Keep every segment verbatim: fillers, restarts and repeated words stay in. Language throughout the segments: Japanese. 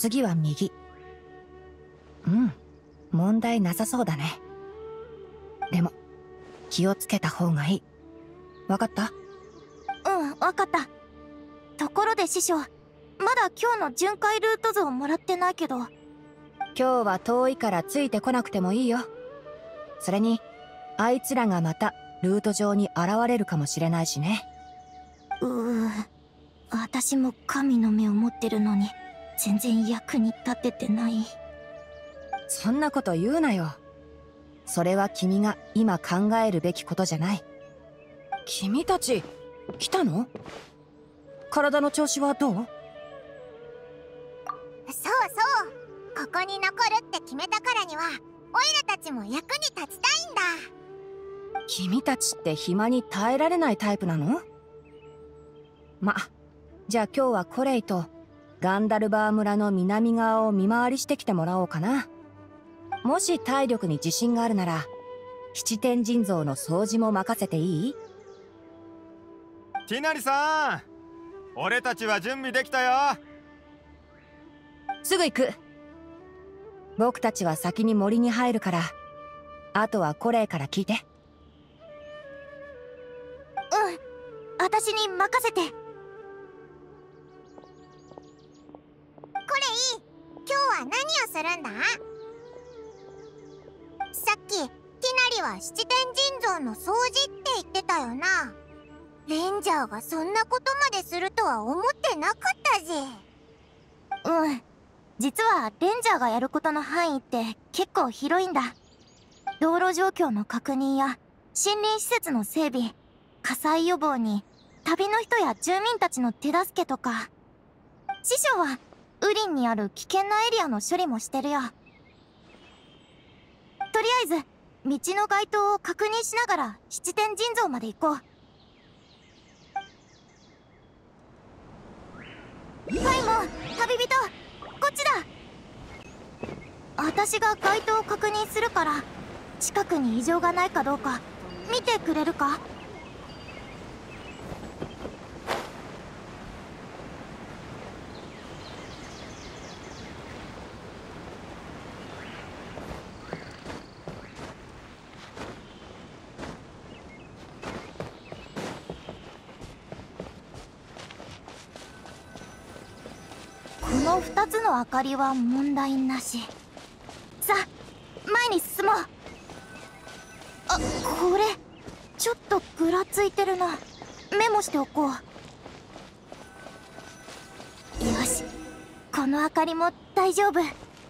次は右。うん、問題なさそうだね。でも気をつけた方がいい。わかった？ うん、わかった。ところで師匠、まだ今日の巡回ルート図をもらってないけど。 今日は遠いからついてこなくてもいいよ。それにあいつらがまたルート上に現れるかもしれないしね。 うー、私も神の目を持ってるのに全然役に立ててない。 そんなこと言うなよ。それは君が今考えるべきことじゃない。君たち来たの？体の調子はどう？ そうそう、ここに残るって決めたからにはオイラたちも役に立ちたいんだ。 君たちって暇に耐えられないタイプなの？ま、じゃあ今日はコレイとガンダルバー村の南側を見回りしてきてもらおうかな。もし体力に自信があるなら七天神像の掃除も任せていい？ ティナリさん、俺たちは準備できたよ。 すぐ行く。僕たちは先に森に入るから、あとはコレイから聞いて。 うん、私に任せて。コレイ、 今日は何をするんだ？さっきティナリは七天神像の掃除って言ってたよな。レンジャーがそんなことまでするとは思ってなかったぜ。 うん、実はレンジャーがやることの範囲って結構広いんだ。道路状況の確認や森林施設の整備、火災予防に旅の人や住民たちの手助けとか。師匠はウリンにある危険なエリアの処理もしてるよ。とりあえず道の街灯を確認しながら七天神像まで行こう。パイモン、旅人、こっちだ。私が街灯を確認するから近くに異常がないかどうか見てくれるか？このふたつの明かりは問題なし。さあ、前に進もう。あ、これちょっとぐらついてるな。メモしておこう。よし、この明かりも大丈夫。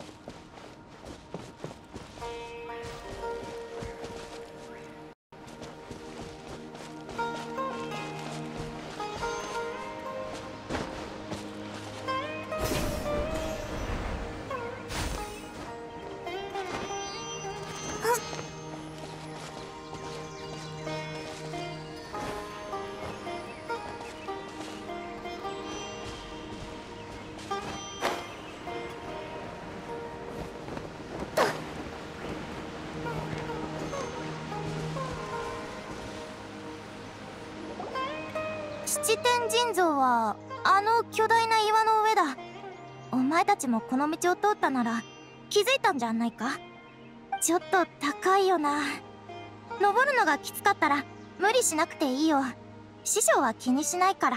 七天神像はあの巨大な岩の上だ。お前たちもこの道を通ったなら気づいたんじゃないか？ちょっと高いよな。登るのがきつかったら無理しなくていいよ。師匠は気にしないから。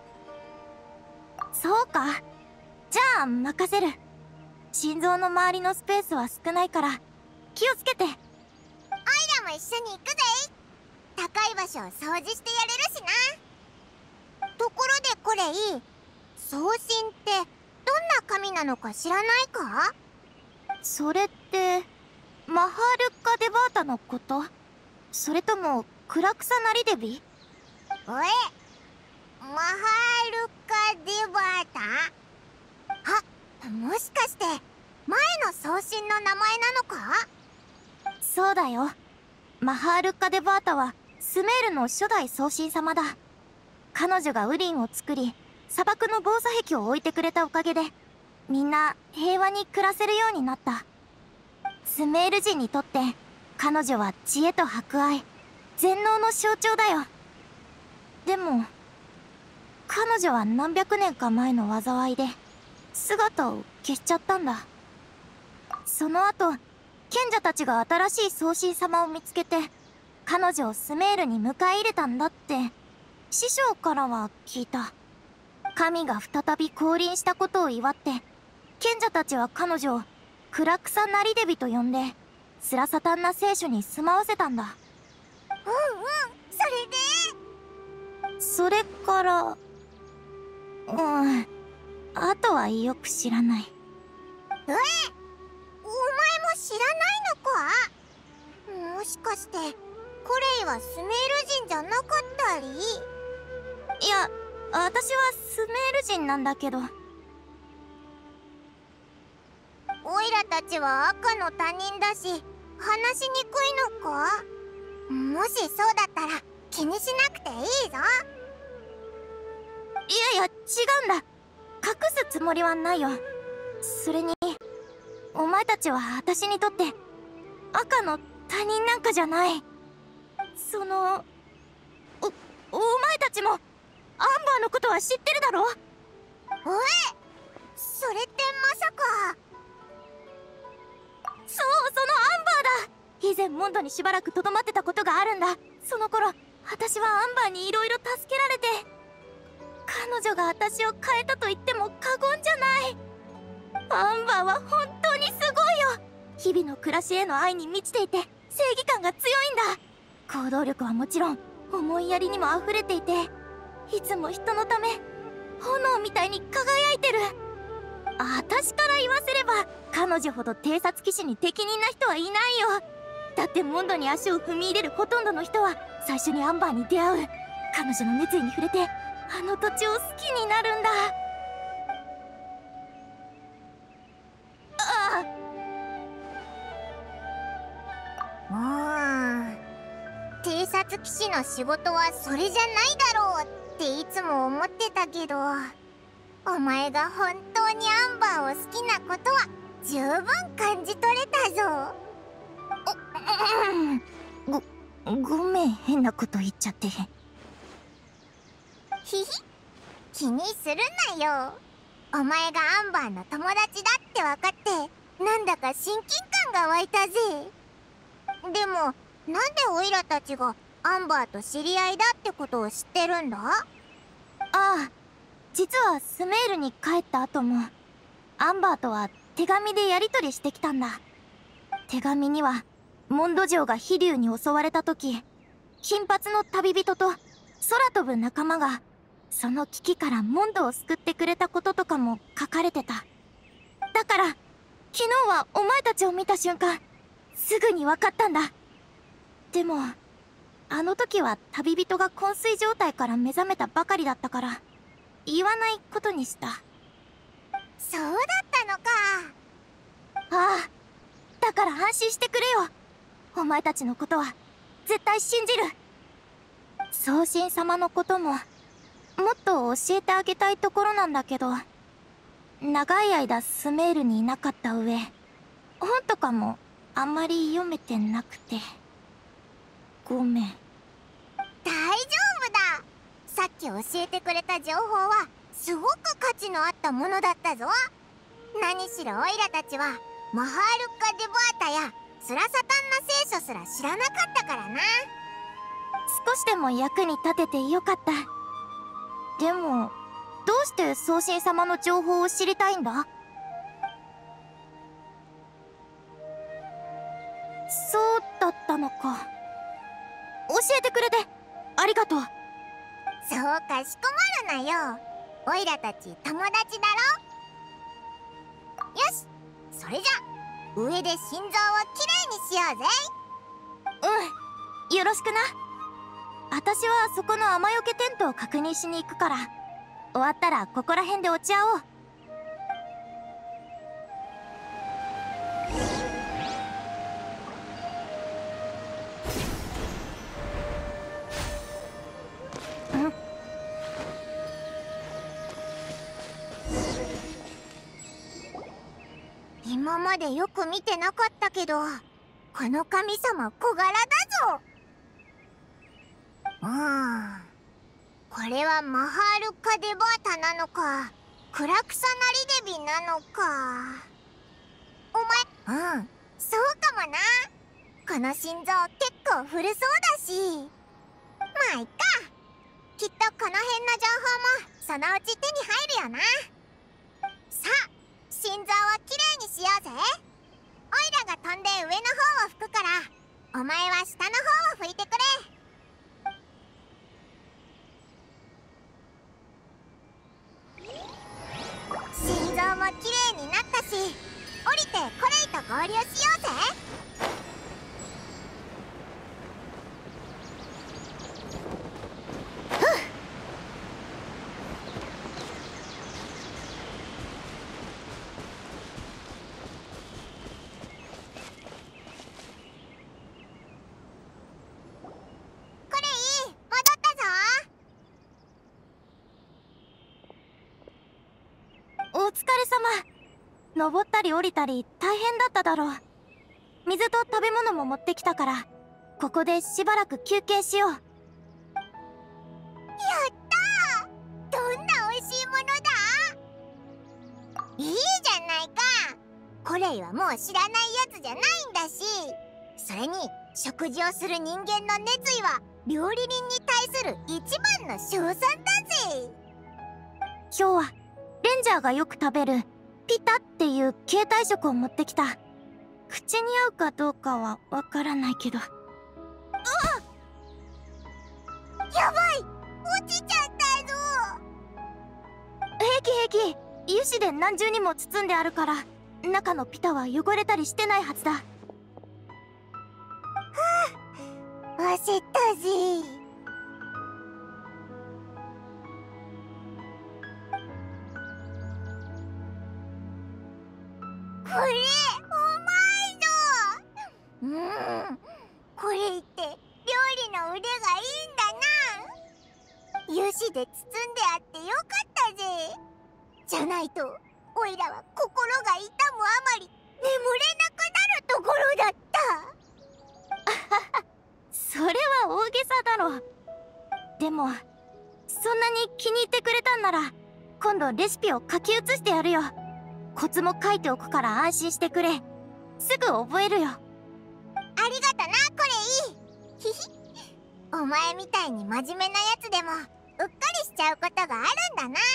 そうか、じゃあ任せる。心臓の周りのスペースは少ないから気をつけて。 オイラも一緒に行くぜ。高い場所を掃除してやれるしな。ところでコレイ、送信ってどんな神なのか知らないか？ それってマハールッカ・デバータのこと？それともクラクサ・ナリデビ？ え？マハールッカ・デバータ？あ、もしかして前の送信の名前なのか？ そうだよ。マハールッカ・デバータはスメールの初代送信様だ。彼女がウリンを作り砂漠の防鎖壁を置いてくれたおかげでみんな平和に暮らせるようになった。スメール人にとって彼女は知恵と博愛、全能の象徴だよ。でも彼女は何百年か前の災いで姿を消しちゃったんだ。その後賢者たちが新しい送信様を見つけて彼女をスメールに迎え入れたんだって師匠からは聞いた。神が再び降臨したことを祝って賢者たちは彼女をクラクサ・ナリデビと呼んでスラサタンナ聖書に住まわせたんだ。 うんうん、それでそれからうん、あとはよく知らない。 え、お前も知らないのか？もしかしてコレイはスメール人じゃなかったり？ いや、私はスメール人なんだけど。 オイラたちは赤の他人だし話しにくいのか？もしそうだったら気にしなくていいぞ。 いやいや、違うんだ。隠すつもりはないよ。それにお前たちは私にとって赤の他人なんかじゃない。そのおお前たちもアンバーのことは知ってるだろ？ え？それってまさか。 そう、そのアンバーだ。以前モンドにしばらくとどまってたことがあるんだ。その頃私はアンバーにいろいろ助けられて、彼女が私を変えたと言っても過言じゃない。アンバーは本当にすごいよ。日々の暮らしへの愛に満ちていて正義感が強いんだ。行動力はもちろん思いやりにも溢れていて、いつも人のため炎みたいに輝いてる。私から言わせれば彼女ほど偵察騎士に適任な人はいないよ。だってモンドに足を踏み入れるほとんどの人は最初にアンバーに出会う。彼女の熱意に触れてあの土地を好きになるんだ。ああ、うーん、偵察騎士の仕事はそれじゃないだろうっていつも思ってたけど、お前が本当にアンバーを好きなことは十分感じ取れたぞ。 ごごめん、変なこと言っちゃって。 ひひ、気にするなよ。お前がアンバーの友達だって分かってなんだか親近感が湧いたぜ。でもなんでオイラたちがアンバーと知り合いだってことを知ってるんだ？ ああ、実はスメールに帰った後もアンバーとは手紙でやり取りしてきたんだ。手紙にはモンド城が飛竜に襲われた時、金髪の旅人と空飛ぶ仲間がその危機からモンドを救ってくれたこととかも書かれてた。だから昨日はお前たちを見た瞬間すぐに分かったんだ。でもあの時は旅人が昏睡状態から目覚めたばかりだったから言わないことにした。 そうだったのか。 ああ、だから安心してくれよ。お前たちのことは絶対信じる。送信様のことももっと教えてあげたいところなんだけど、長い間スメールにいなかった上本とかもあんまり読めてなくてごめん。 大丈夫だ。さっき教えてくれた情報はすごく価値のあったものだったぞ。何しろオイラたちはマハールッカ・デバータやスラサタンナ聖書すら知らなかったからな。 少しでも役に立ててよかった。でもどうして送信様の情報を知りたいんだ？そうだったのか。教えてくれてありがとう。 そうかしこまるなよ。オイラたち友達だろ。よし、それじゃ上で心臓をきれいにしようぜ。 うん、よろしくな。私はそこの雨よけテントを確認しに行くから、終わったらここら辺で落ち合おう。 今までよく見てなかったけど、この神様小柄だぞ。うーん、これはマハールッカ・デバータなのかクラクサナリデビなのか。お前、うん、そうかもな。この心臓結構古そうだし。まあいっか。きっとこの辺の情報もそのうち手に入るよな。さあ、心臓をきれいにしようぜ。オイラが飛んで上の方を拭くから、お前は下の方を拭いてくれ。心臓もきれいになったし、降りてコレイと合流しようぜ。 お疲れ様。登ったり降りたり大変だっただろう。水と食べ物も持ってきたから、ここでしばらく休憩しよう。やったー！どんな美味しいものだ？いいじゃないか。コレイはもう知らないやつじゃないんだし、それに食事をする人間の熱意は料理人に対する一番の称賛だぜ。 今日はレンジャーがよく食べるピタっていう携帯食を持ってきた。口に合うかどうかはわからないけど。うわっ！やばい！落ちちゃったぞ！ 平気平気。油脂で何重にも包んであるから、中のピタは汚れたりしてないはずだ。はあ、焦ったぜ。これ、うまいぞ！うーん、これって料理の腕がいいんだな。油脂で包んであってよかったぜ。じゃないと、オイラは心が痛むあまり眠れなくなるところだった。 それは大げさだろ。でも、そんなに気に入ってくれたんなら、今度レシピを書き写してやるよ。コツも書いておくから安心してくれ。すぐ覚えるよ。 ありがとな、これいい。ひひ。お前みたいに真面目なやつでもうっかりしちゃうことがあるんだな。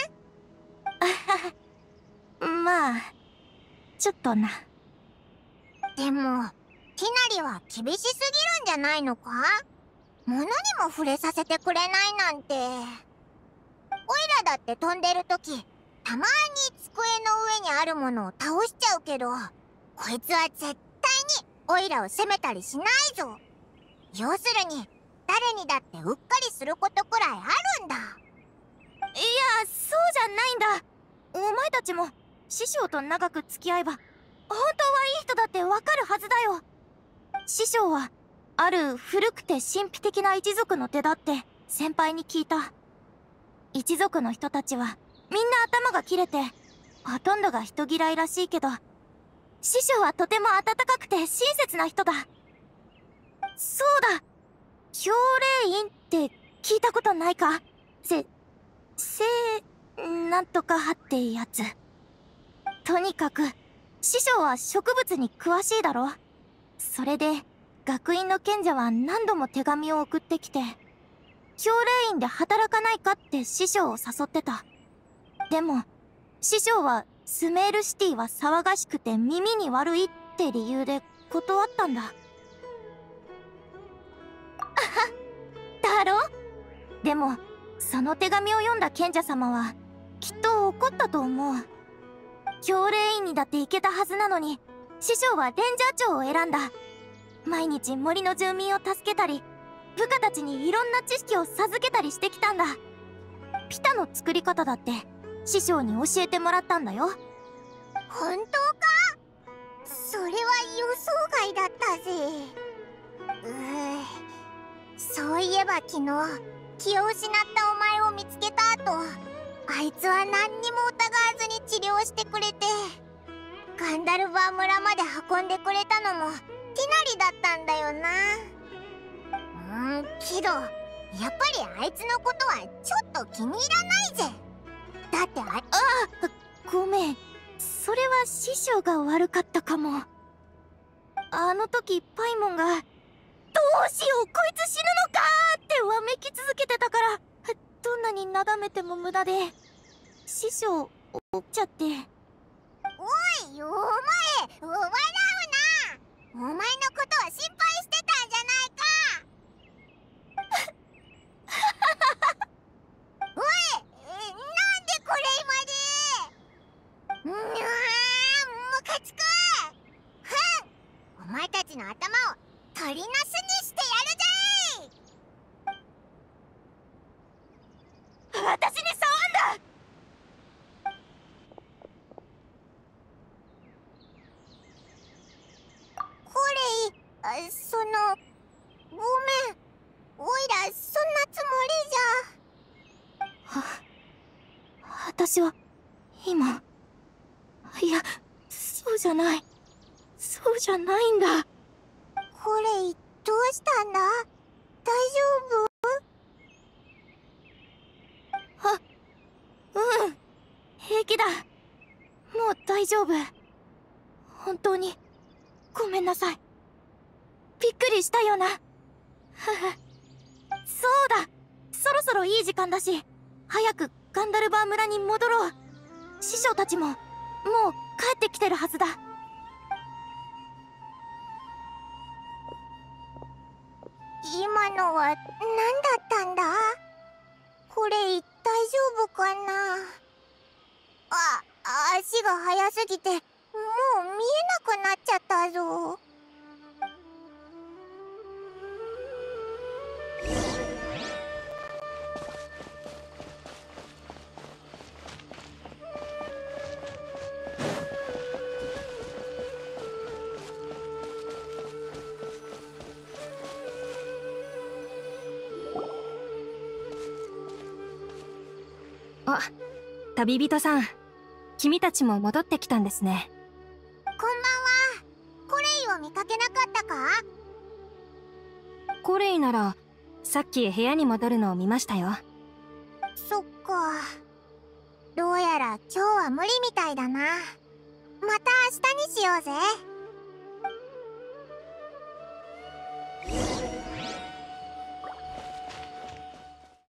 まあちょっとな。 でもティナリは厳しすぎるんじゃないのか？物にも触れさせてくれないなんて。オイラだって飛んでる時たまに机の上にあるものを倒しちゃうけど、こいつは絶対にオイラを責めたりしないぞ。要するに誰にだってうっかりすることくらいあるんだ。 いや、そうじゃないんだ。お前たちも師匠と長く付き合えば本当はいい人だってわかるはずだよ。師匠はある古くて神秘的な一族の手だって先輩に聞いた。一族の人たちはみんな頭が切れてほとんどが人嫌いらしいけど、師匠はとても温かくて親切な人だ。そうだ、教令院って聞いたことないか？せ、せ、なんとか派ってやつ。とにかく師匠は植物に詳しいだろ。それで学院の賢者は何度も手紙を送ってきて、教令院で働かないかって師匠を誘ってた。でも師匠はスメールシティは騒がしくて耳に悪いって理由で断ったんだ。だろ？でもその手紙を読んだ賢者様はきっと怒ったと思う。教令院にだって行けたはずなのに師匠はレンジャー長を選んだ。毎日森の住民を助けたり部下たちにいろんな知識を授けたりしてきたんだ。ピタの作り方だって師匠に教えてもらったんだよ。 本当か？それは予想外だったぜ。うー、そういえば昨日気を失ったお前を見つけた後、あいつは何にも疑わずに治療してくれて、ガンダルバー村まで運んでくれたのもティナリだったんだよな。うーん、けどやっぱりあいつのことはちょっと気に入らないぜ。だってあ、 ああ、 師匠が悪かったかも。あの時パイモンが「どうしようこいつ死ぬのか!」ってわめき続けてたから、どんなになだめても無駄で、師匠怒っちゃって。 おい、お前笑うな。お前のことは心配してたんじゃないか。おい、えなんでこれ今で。うわー、ムカつく。ふん、お前たちの頭を鳥なすにしてやるぜい。 私に触んだ。 これい、あその、ごめん。おいらそんなつもりじゃ。 は、私は今、いや、そうじゃない、そうじゃないんだ。 これどうしたんだ？大丈夫？ あ、うん、平気だ。もう大丈夫。本当にごめんなさい。びっくりしたよな。ふふ。そうだ、そろそろいい時間だし、早くガンダルバー村に戻ろう。師匠たちももう帰ってきてるはずだ。 今のは何だったんだ？これ大丈夫かな？あ、足が速すぎてもう見えなくなっちゃったぞ。 あ、旅人さん、君たちも戻ってきたんですね。 こんばんは。コレイを見かけなかったか？ コレイならさっき部屋に戻るのを見ましたよ。 そっか。どうやら今日は無理みたいだな。また明日にしようぜ。